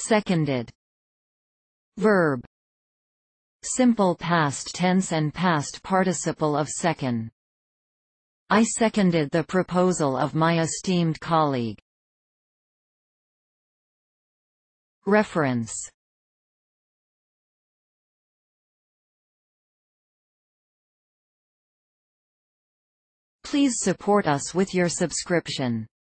Seconded. Verb. Simple past tense and past participle of second. I seconded the proposal of my esteemed colleague. Reference. Please support us with your subscription.